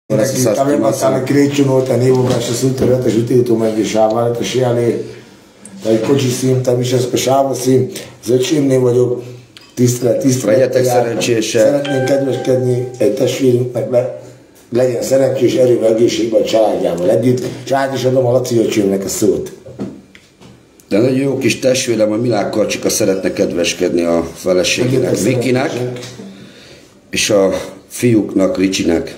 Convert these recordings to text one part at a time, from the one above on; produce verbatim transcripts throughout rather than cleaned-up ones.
Avem la Crăciunul ăsta, nevoga și sunt rătă și uite tu mai ghișava, că și ale tai koči sim tam is speciál si začím nevagyok tisztelet, legyetek szerencsések. Szeretnénk kedveskedni egy testvérünknek, legyen szerencsés erővel, egészségben a családjával együtt, és át is adom a Laci öcsémnek a szót. De nagyon jó kis testvérem, a Milák Karcsika szeretne kedveskedni a feleségének, Vikinek, és a fiúknak, Ricsinek.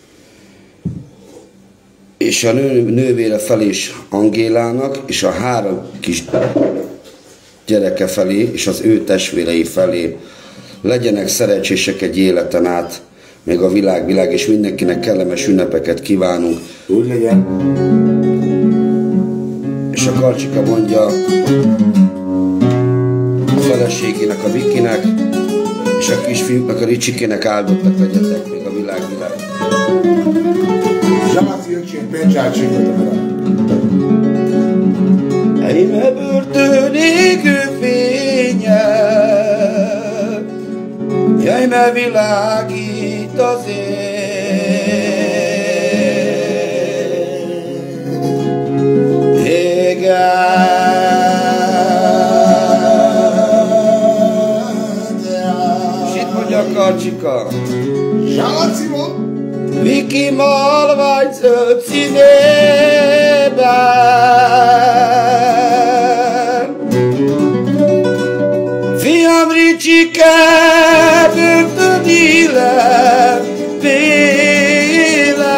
És a nő, nővére felé is Angélának, és a három kis gyereke felé, és az ő testvérei felé legyenek szerencsések egy életen át, még a világ, világ, és mindenkinek kellemes ünnepeket kívánunk. Úgy legyen. És a Karcsika mondja a feleségének, a Vikinek, és a kisfiúknak, a Ricsikének áldottak legyetek, még a világ, világ. Eime börtönégő fénye, eime világít az ég. És itt mondja a Karcsika. Viki malvány zöld színében, fiam Ricsike börtöni levéle.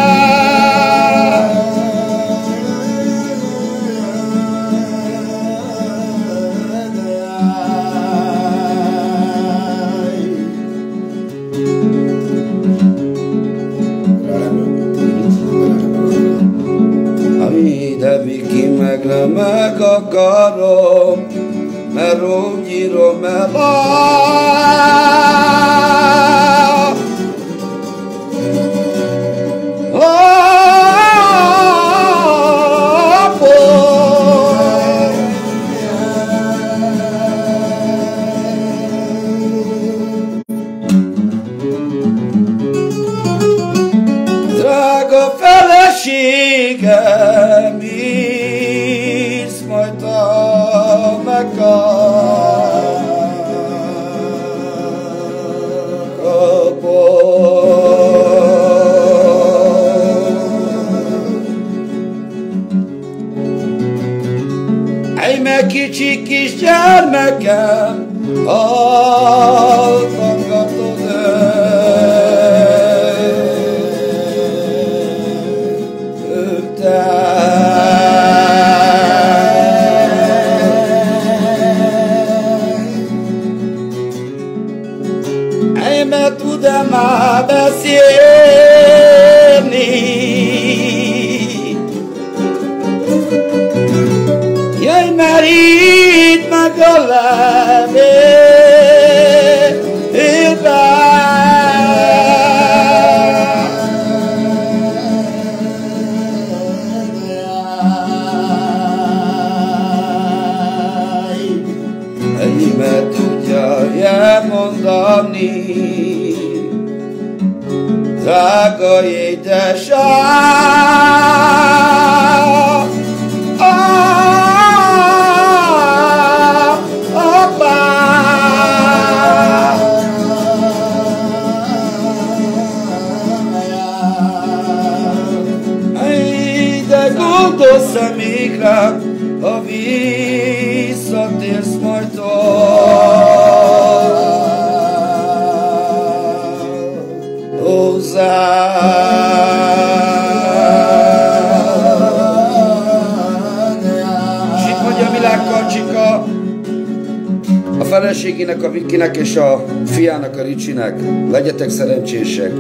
De Viki meg meg akarom, mert úgy írom el a drága feleségem, írsz majd a eime kicsi kis gyermekem, hallgatod eime tud-e már beszélni, jaj, merít meg a levélbe. Eime tudja elmondani, drága édesanyám, apám. De gondolsz még rám, ha visszatérsz majd hozzá. És itt mondja a Milák Karcsika a feleségének, a Vikinek és a fiának, a Ricsinek, legyetek szerencsések.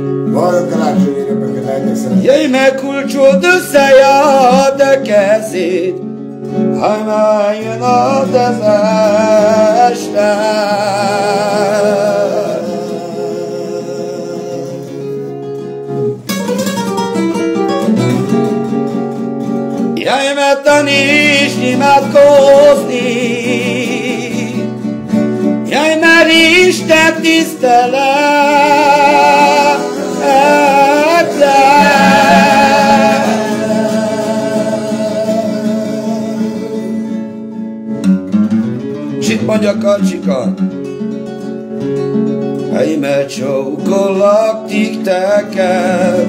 Jöjj meg, kulcsold össze a te kezét, ha már jön az este. Jöjj meg, tanítsd imádkozni, jöjj, mert Isten tisztelet. mondja Karcsika. Íme csókollak tikteket,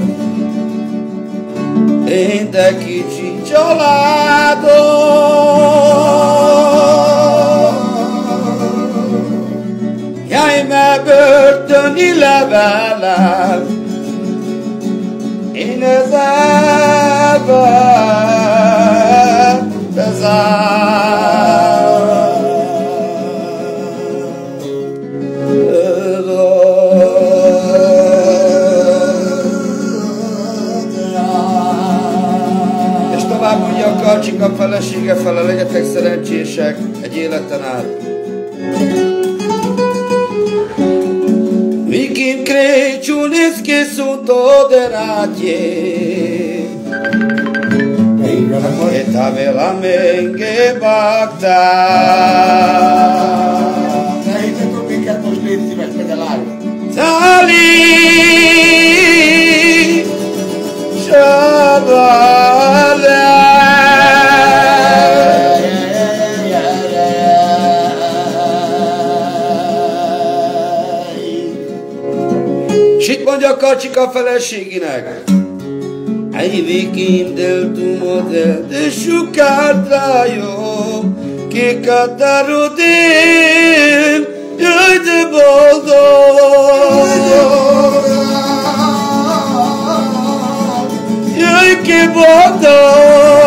én de kicsi családom. Íme börtöni levelem, én ezzel bezár. És tovább mondja a Karcsika felesége fele, legyetek szerencsések egy életen át. Vikim krećunis che son tode ratje, e tavela menge bakta. Tali Shabale. És itt mondja a Karcsika feleségének. Ai vikim del tu model de sukátrajo, que katarodén, jöjj de boldog. Jöjj ki boldog.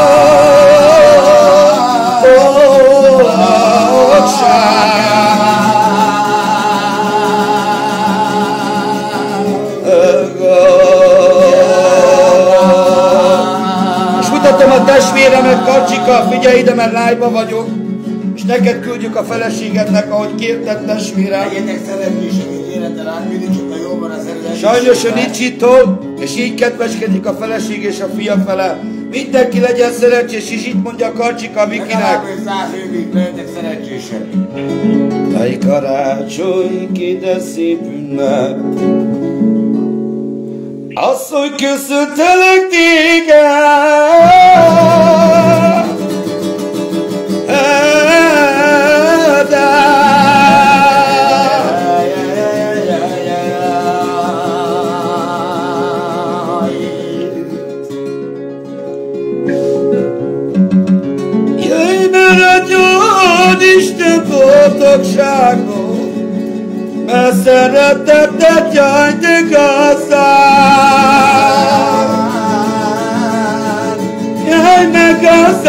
Mutatom a testvéremet, Karcsika, figyelj ide, mert live-ba vagyok, és neked küldjük a feleségednek, ahogy kérted, testvérem. Legyetek szerencsések egy életen át, mindig csak a jóban az erően. Sajnos ő nincs itthon, és így kedveskedik a feleség és a fia fele. Mindenki legyen szerencsés, és itt mondja a Karcsika Vikinek. Legalább száz évig legyetek szerencsések. Egy karácsony, ki de szép ünnep, asszony, köszöntelek téged, jöjj, mert adjon Isten boldogságot, mert szeretetet jaj, de gazdán. Jaj, meg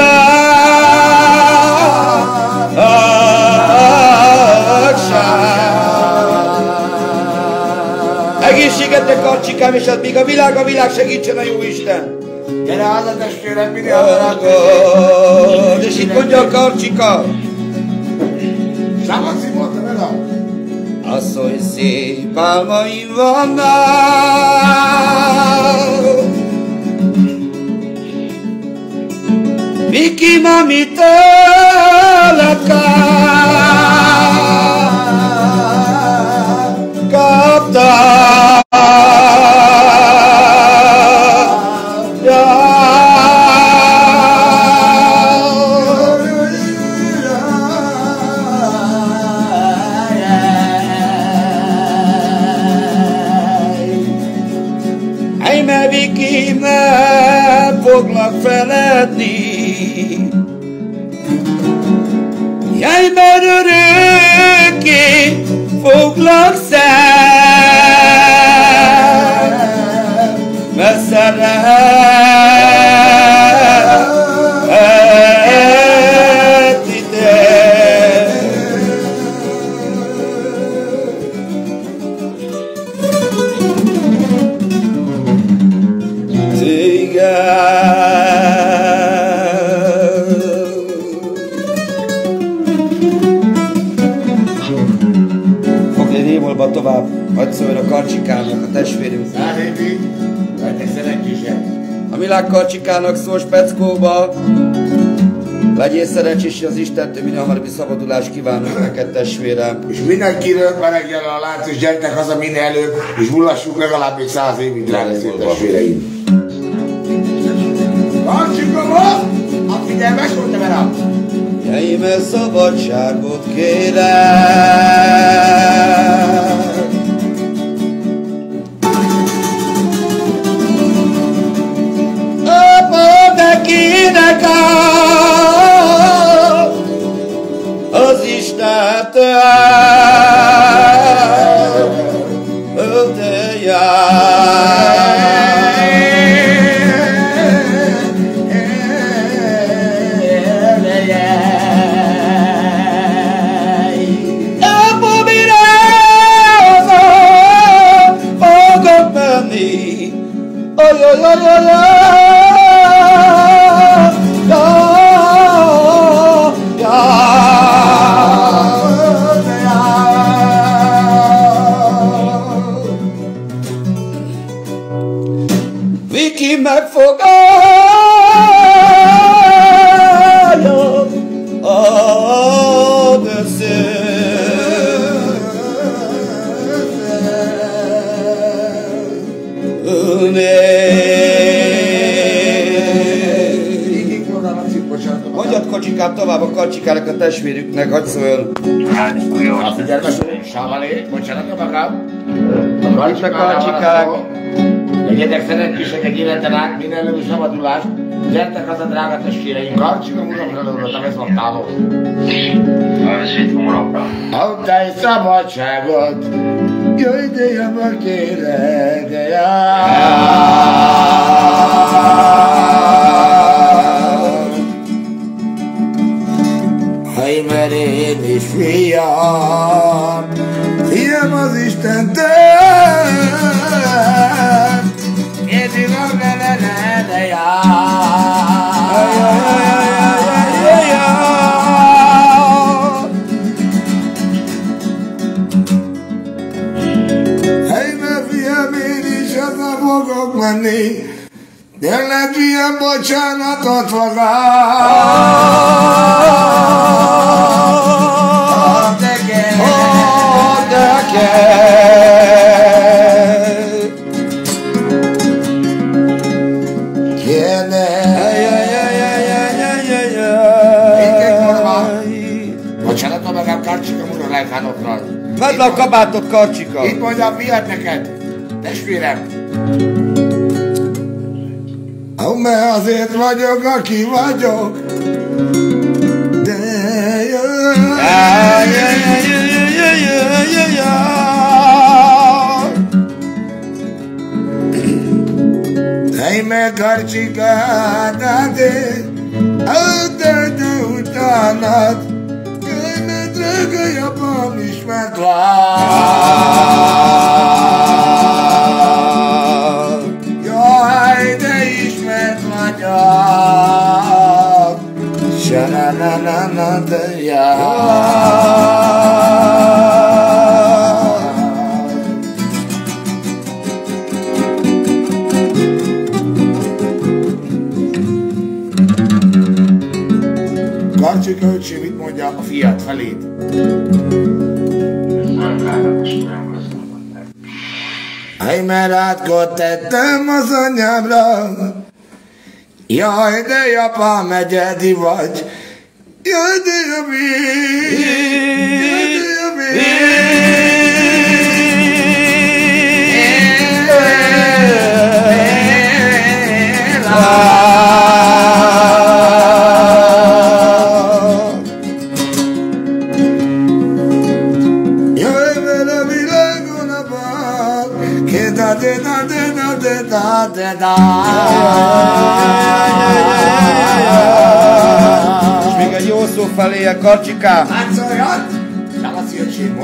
gazdagság. Egészségetek, Karcsikám, és az még a világ, a világ segítsen a jó Isten. Gyere haza, testvérem, mindig haza. És itt mondja a Karcsika. Sámaxi mondta vele. Asszony, szép álmaim vannak, Vikim, amit tőled kaptam. Vikim, nem foglak feledni, jaj, mert örökké foglak szem, mert szeretni te. Fogd egy rémolba tovább, hagyd szóljon a Karcsikának, a testvérünk. Száz évig, legyetek szerencsések. A világ Karcsikának szól speckóba. Legyél szerencsés, az Istentől minél hamarabbi szabadulást kívánok neked, testvérem. És mindenkiről meregjel a lánc, és gyertek haza minél előbb, és mullassuk legalább még száz évig, drága szép testvéreim. Karcsika van, a figyelmes volt, te velem. Íme szabadságot kérek. Apa, de kinek áll az Istentől de jár. Ay, ay, ay, ay, ay, Viki megfogálja a döszét. Mondjad kocsikám tovább a kacsikának, a testvérüknek, hadd szóljon. A figyelmes, Savalé, bocsánat a magam. Itt meg kacsikák. Legyetek szerencsések egy életen át, minden előbb szabadulást. Gyertek haza, drága testvéreim, Karcsika uramra dolgoztam, ez van távol. Adtál egy szabadságot, jöjj, de jobban kérek, de Haj, mert én is fiam, fiam az Istentől, érti van ne ne ne de Hely, mert fiam, én is haza fogok menni, tényleg fiam, bocsánatot fogál. De kell, de kell. Kérne. Bocsánat, magam Karcsika mura lejkánokra. Vedd le a kabátot, Karcsika! Itt mondja a fiat neked, testvérem. Ó, mert azért vagyok, aki vagyok, de jaj, jaj, jaj, jaj, jaj, jaj. Hely meg Karcsikát, de, de, de utánad, jaj, mert drága japam ismert lát. Jaj, de ismert vagyok, se na na na na de jaj. Karcsika öcsém, mit mondja a fiat felét? Hely, mert átkot tettem az anyámra, jaj, de japám egyedi vagy, jaj, de jabi, jaj, de jabi. És még egy jó szó feléje, Karcsikám! Hát szóljon! Nem az jöttségmó!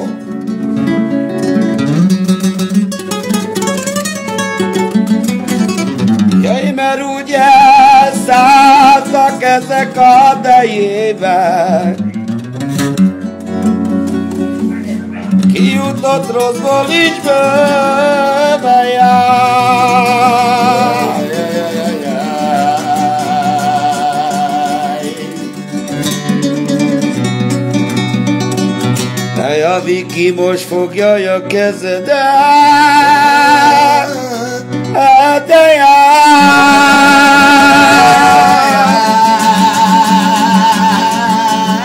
Jaj, mert úgy elszálltak ezek a dejével, kijutott rosszból így bőve jár. Hely, a Viki most fogja a kezedet, hát de jár.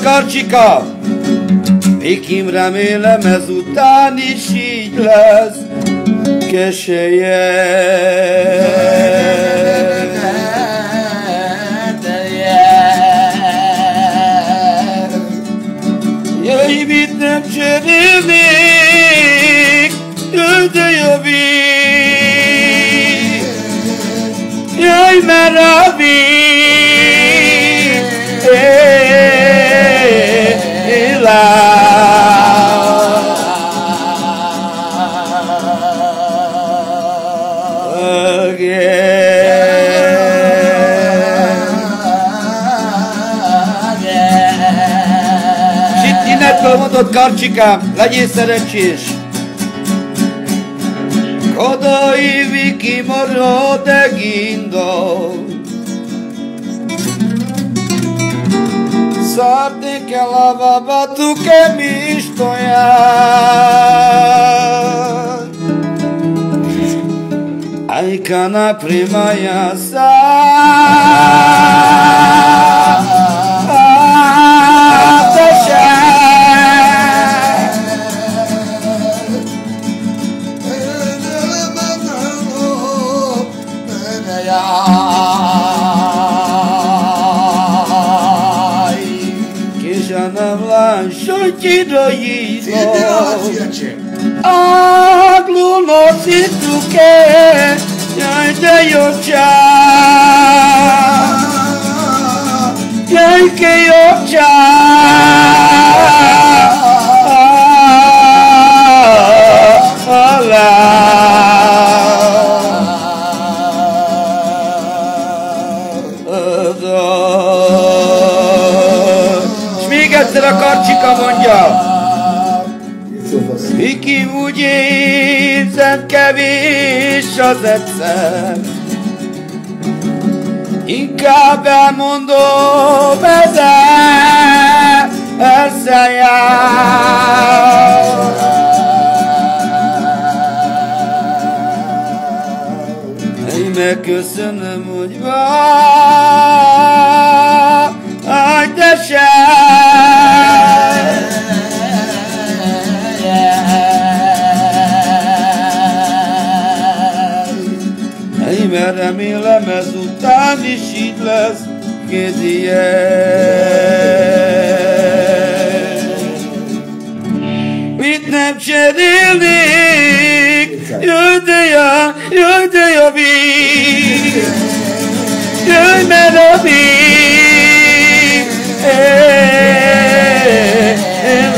Karcsika! Vikim, remélem ezután is így lesz. Kesélye. Jaj, mit nem cserélnék, jaj, de jobbik. Jaj, mert a víz él Innentől mondott, Karcsikám, legyél szerencsés! Kodai Viki marad egindo. Sapni che lavava tu che mi stoia. Ai cana prima ya sa. Ti doido aglu no situ que ya de yo cha ya que yo cha ala még egyszer a Karcsika mondja. Viki, úgy érzem, kevés az egyszer. Inkább elmondom, ezer, ezer jár. Én megköszönöm, hogy vagy, de se. Mert remélem ezután is így lesz, Gédiel. Mit nem cserélnék, jöjj de ja, jöjj de ja víz, jöjj mert a víz él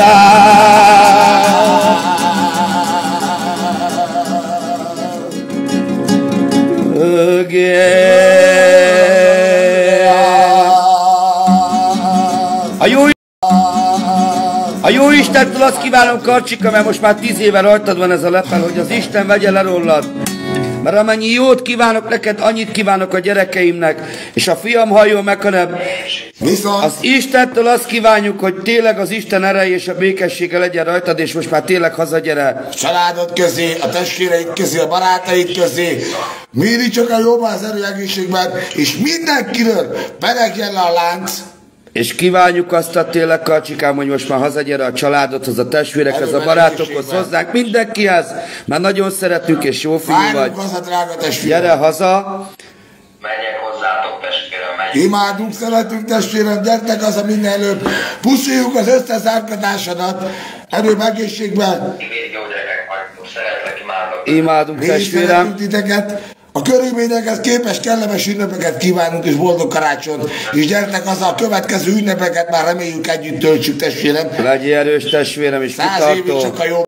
A jó, a jó Istentől azt kívánom, Karcsika, mert most már tíz éve rajtad van ez a lepel, hogy az Isten vegye le rólad. Mert amennyi jót kívánok neked, annyit kívánok a gyerekeimnek, és a fiam halljon meg, hanem az Istentől azt kívánjuk, hogy tényleg az Isten ereje és a békessége legyen rajtad, és most már tényleg hazagyere. A családod közé, a testvéreid közé, a barátaid közé, mindig csak a jóban, az erő egészségben, és mindenkiről belegjen le a lánc. És kívánjuk azt a tényleg, Karcsikám, hogy most már hazagyere a családodhoz, a testvérekhez, a barátokhoz, hozzánk, mindenkihez, mert nagyon szeretünk, és jó fiú vagy. Várjuk haza, drága testvérem. Gyere haza. Megyek hozzátok, testvérem, megyek. Imádunk, szeretünk, testvérem, gyertek haza minél előbb. Puszoljuk az összes árkadásodat, erőbb egészségben. Ígér jó gyerekek vagytok, szeretlek, imádok. Imádunk, Mi testvérem. is titeket. A körülményekhez képest kellemes ünnepeket kívánunk, és boldog karácsonyt. És gyertek haza, a következő ünnepeket már reméljük együtt töltsük, testvérem. Legyél erős, testvérem, és Száz évig kitartó. csak a jó.